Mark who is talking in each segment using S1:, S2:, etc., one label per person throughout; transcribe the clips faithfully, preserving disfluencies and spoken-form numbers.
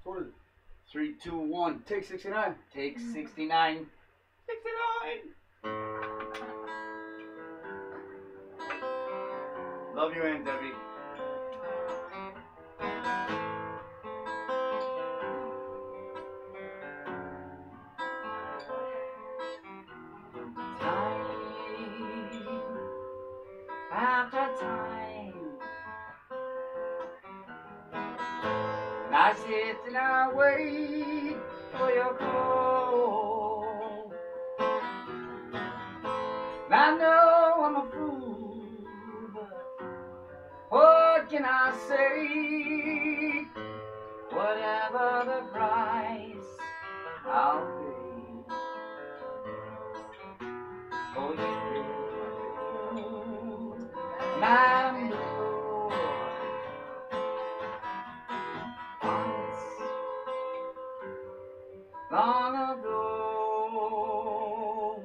S1: Hold it. Three, two, one. Take sixty-nine.
S2: Take sixty-nine.
S1: sixty-nine. Love you, Aunt Debbie.
S2: Time after time, and I sit and I wait for your call. And I know I'm a fool, but what can I say? Whatever the price, I'll pay for you, Madam Blue. Once, long ago,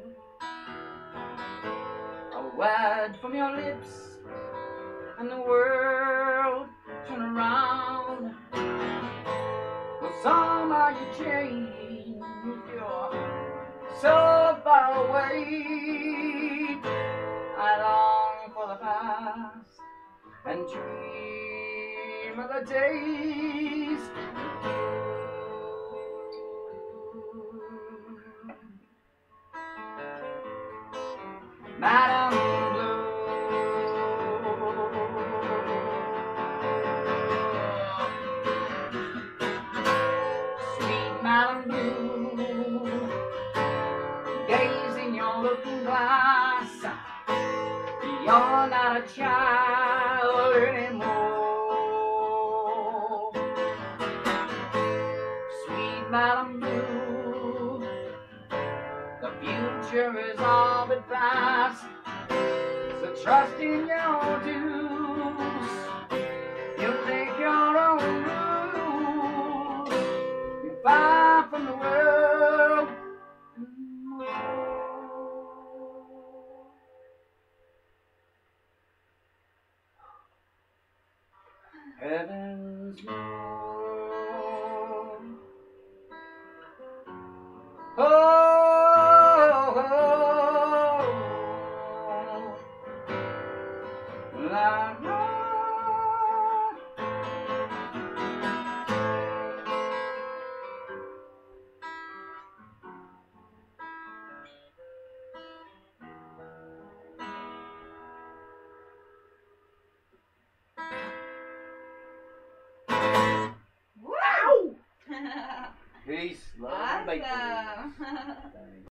S2: a word from your lips and the world turned around. Well, somehow you changed, you're so far away. I long for the past and dream of the days with you, Madam Blue. Sweet Madam Blue, gaze in your looking glass. You're not a child anymore. Sweet Madam Blue, the future is all but past. So trust in your dues. You take your own rules. You're far from the world. Heaven's more. Oh, oh, oh, la, la. Peace, love, and
S3: Awesome.
S1: bacon.